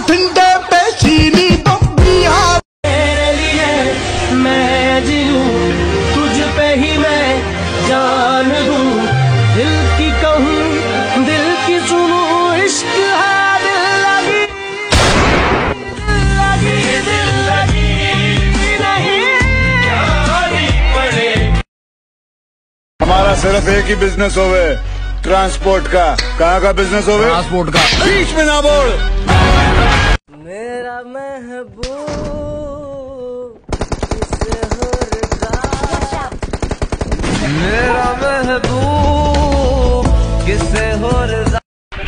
ठंडे पे चीनी बम्बिया तेरे लिए मैं जीऊं, तुझ पे ही मैं जान दूं, दिल की कहूँ दिल की सुनूं, इश्क है दिल लगी दिल लगी नहीं पड़े। हमारा सिर्फ एक ही बिजनेस होवे, ट्रांसपोर्ट का। कहाँ का बिजनेस होवे? ट्रांसपोर्ट का। बीच में ना बोल। मेरा महबूब किसे हो रजा, मेरा महबूब किसे हो रजा।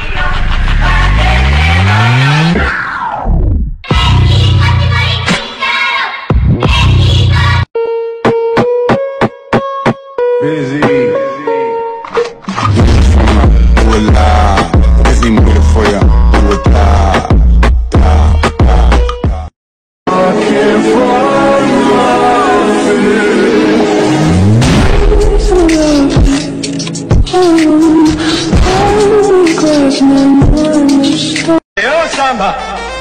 Busy moving for ya. Do it die. I can't find Sambha,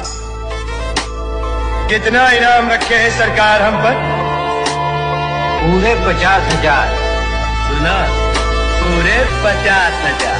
कितना इनाम रखे है सरकार हम पर? पूरे 50,000। सुना? पूरे 50,000।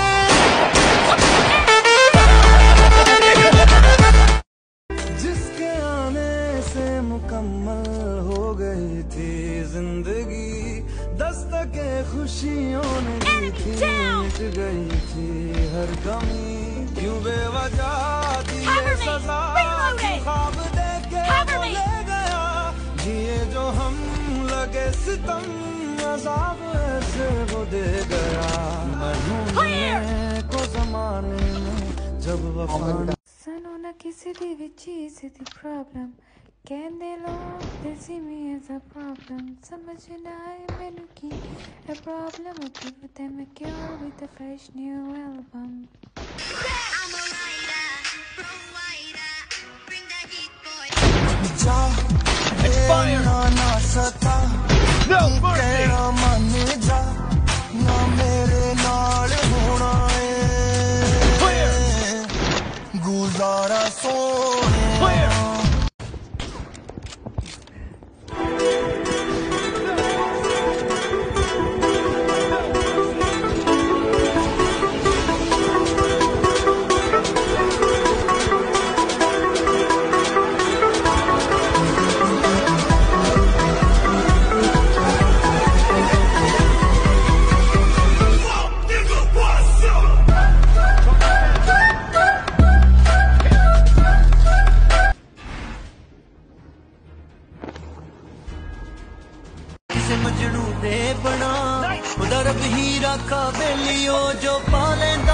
जिसके आने से मुकम्मल हो गई थी जिंदगी, दस्तके खुशियों ने दी थी, मिट गई थी हर कमी, क्यों बेवजह दी ये सजा, ख्वाब देके वो ले गया, जिए जो हम लगे सितम, अज़ाब ऐसे वो दे गया, बनूंने को ज़माने में जब वफा Sono na kisi di vici di problem. कहने लोग they see me as a problem. समझ ना आए मैंने की a problem. I'll give them a cure with a fresh new album. I'm a writer, from writer, bring the heat boy. जा ना सता, no तेरा मन जा, ना मेरे नाल होना है, गुजारा सोने। मजनू दे बना, खुदा रब ही रखा बेलियो जो पा लेंदा